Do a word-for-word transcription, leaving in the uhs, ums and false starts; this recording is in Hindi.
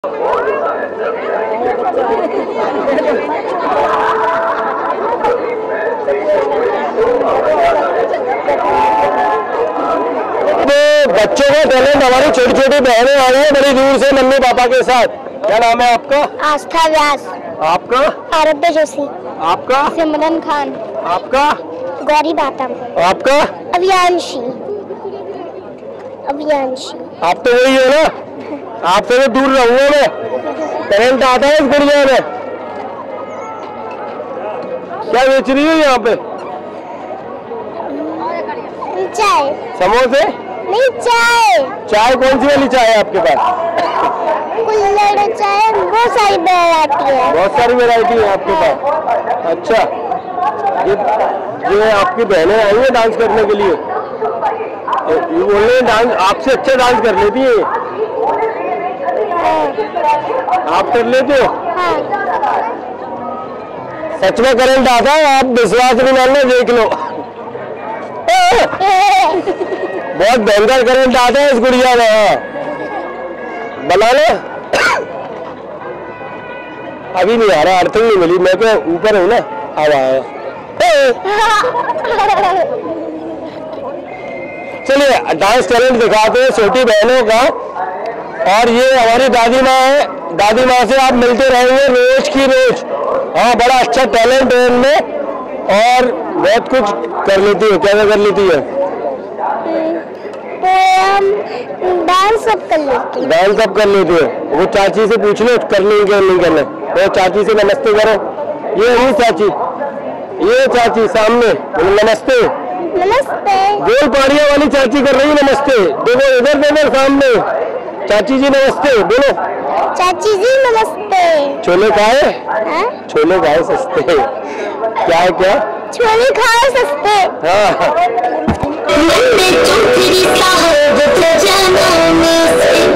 बच्चों का टैलेंट, हमारी छोटी छोटी बहनें आई हैं बड़ी दूर से मम्मी पापा के साथ। क्या नाम है आपका? आस्था व्यास। आपका? आरब्य जोशी। आपका? सिमरन खान। आपका? गौरी बातम। आपका? अभियांशी। अभियांशी। आप तो वही हो ना, आपसे तो दूर रहूंगा मैं। टैलेंट आता है इस गुड़िया में। क्या बेच रही है यहाँ पे? चाय। समोसे? नहीं, चाय। चाय कौन सी वाली चाय है आपके पास? कुल्हड़ चाय, बहुत सारी वैरायटी है। बहुत सारी वैरायटी है आपके पास। अच्छा, ये ये आपकी बहनें आई हैं डांस करने के लिए। ये बोल रहे हैं डांस आपसे अच्छा डांस कर लेती है। आप कर लेते हो? हाँ। सच में करंट आता है, आप विश्वास नहीं मानना, देख लो। बहुत भयंकर करंट आता है इस गुड़िया में। हाँ, बना लो। अभी नहीं आ रहा, अर्थिंग नहीं मिली, मैं तो ऊपर हूँ ना। अब आया। चलिए डांस टैलेंट दिखाते हैं छोटी बहनों का। और ये हमारी दादी माँ है, दादी माँ से आप मिलते रहेंगे रोज की रोज। हाँ, बड़ा अच्छा टैलेंट है इनमें और बहुत कुछ कर लेती है। क्या कर लेती है? डांस सब कर लेती है। डांस सब कर लेती है। वो चाची से पूछ लो कर लेंगे क्या नहीं करना। तो चाची से नमस्ते करो। ये नहीं चाची, ये चाची सामने नमस्ते। नमस्ते। गोल पहाड़िया वाली चाची कर रही है नमस्ते। देखो इधर देखो सामने। चाची जी नमस्ते बोलो। चाची जी नमस्ते। छोले खाए? हाँ? छोले खाए सस्ते। क्या है क्या? छोले खाए सस्ते। हाँ।